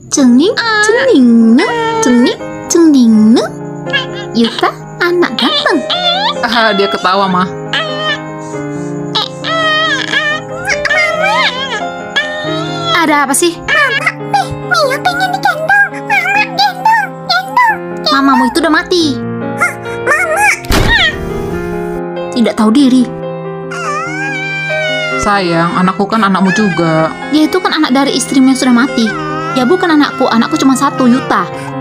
Cenging, cenging, cenging, cenging. Yuta, anak ganteng. Dia ketawa, mah. Ada apa sih? Mia pengen digendong. Mama, gendong. Mamamu itu udah mati. Mama. Tidak tahu diri. Sayang, anakku kan anakmu juga. Dia itu kan anak dari istrimu yang sudah mati. Ya bukan anakku cuma satu, Yuta.